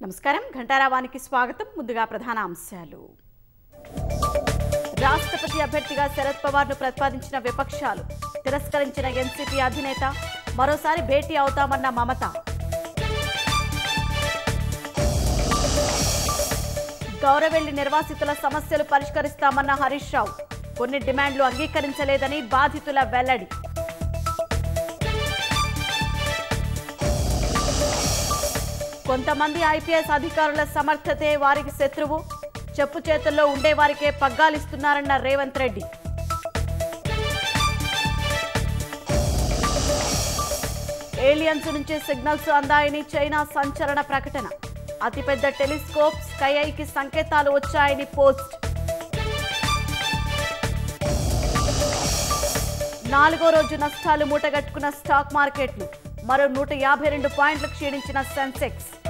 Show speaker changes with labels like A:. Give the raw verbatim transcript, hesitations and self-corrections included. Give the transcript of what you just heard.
A: నమస్కారం ఘంటారావానికి స్వాగతం. ముందుగా ప్రధాన అంశాలు. రాష్ట్రపతి అభ్యర్థిగా శరద్ పవార్ను ప్రతిపాదించిన విపక్షాలు తిరస్కరించిన ఎన్సీపీ అధినేత మరోసారి భేటీ అవుతామన్న మమత. గౌరవెల్లి నిర్వాసితుల సమస్యలు పరిష్కరిస్తామన్న హరీష్ రావు కొన్ని డిమాండ్లు అంగీకరించలేదని బాధితుల వెల్లడి. కొంతమంది ఐపీఎస్ అధికారుల సమర్థతే వారికి శత్రువు, చెప్పు చేతుల్లో ఉండేవారికే పగ్గాలిస్తున్నారన్న రేవంత్ రెడ్డి. ఏలియన్స్ నుంచి సిగ్నల్స్ అందాయని చైనా సంచలన ప్రకటన. అతిపెద్ద టెలిస్కోప్ స్కైఐకి సంకేతాలు వచ్చాయని పోస్ట్. నాలుగో రోజు నష్టాలు మూటగట్టుకున్న స్టాక్ మార్కెట్లు. మరో నూట యాభై రెండు పాయింట్లు క్షీణించిన సెన్సెక్స్.